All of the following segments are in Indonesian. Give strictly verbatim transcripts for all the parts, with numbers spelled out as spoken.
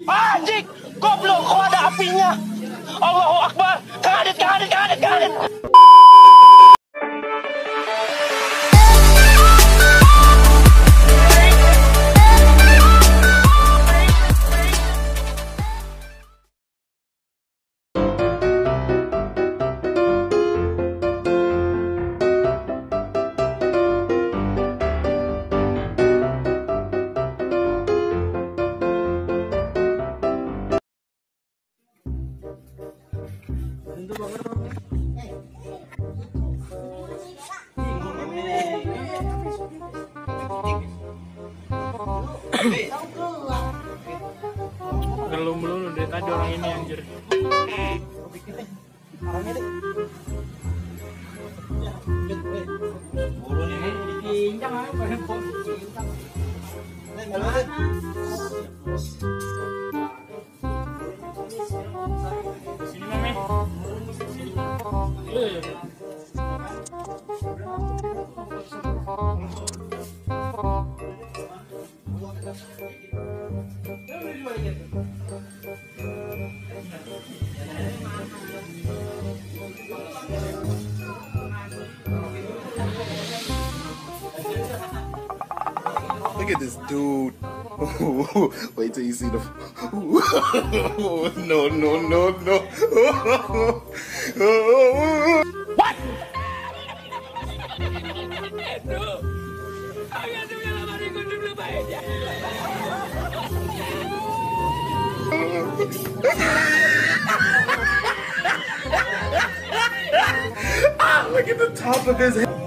Anjing, goblok, kok ada apinya? Allahu Akbar, kaget, kaget, kaget, kaget. Belum belum dari tadi orang ini anjir. Sini mami. Look at this dude. Wait till you see the. No, no, no, no. What? Ah, look at the top of his head.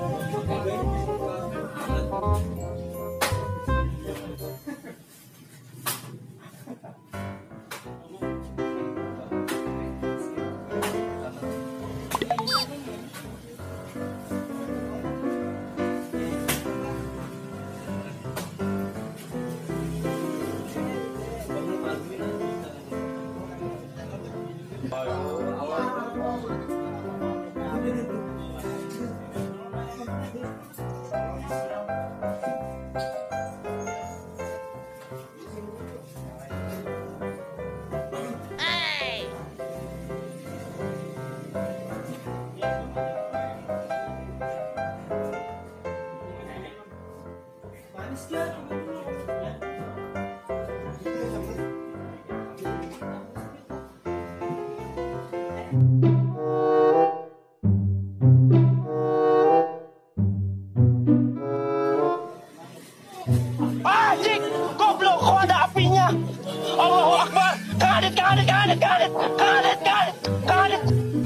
Anjing, goblok, kok ada apinya? Allahu Akbar, kaget, kaget, kaget, kaget, kaget, kaget, kaget.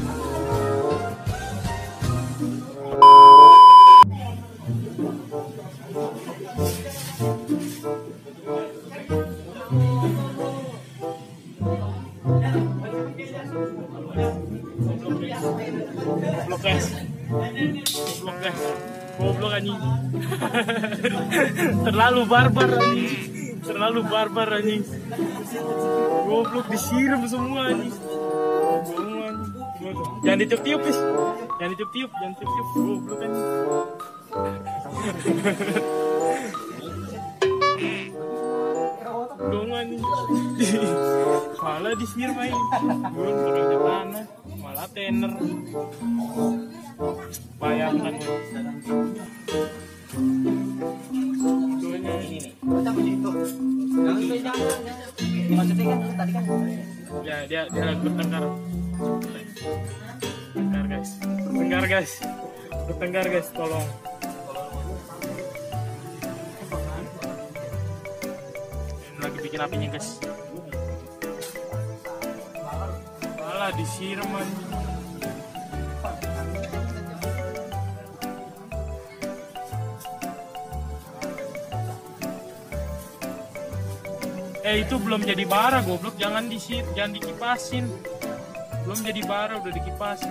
Goblok guys. Goblok guys. Goblok anjing. Terlalu barbar anjing. Terlalu barbar anjing. Goblok disiram semua anjing. Goblok anjing. Jangan ditiup-tiup guys. Jangan ditiup-tiup, jangan ditiup-tiup. Goblok anjing. Goblok anjing. Malah disiram anjing. Belum pakai tanah, malah tener. Bayangkan ya, dia dia lagi bertengkar. Bertengkar guys, bertengkar guys, bertengkar guys, tolong. Ini lagi bikin apinya guys. Malah disiram anjing. Eh itu belum jadi bara goblok, jangan disir, jangan dikipasin. Belum jadi bara udah dikipasin.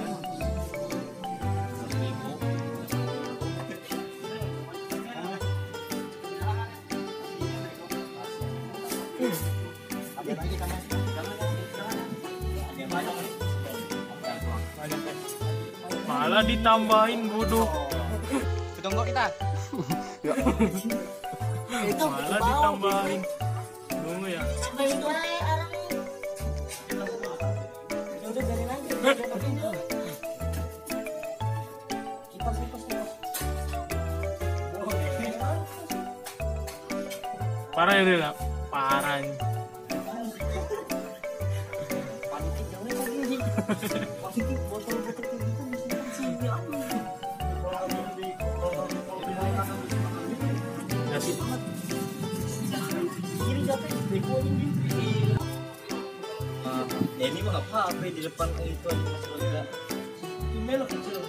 Malah ditambahin bodoh. Tunggu kita. Malah ditambahin. Tunggu ya. Sampai itu aja orang Parah ya Rela, parah ini. Ya ini mah nggak apa-apa di depan itu aja masih lega. Melok kecil.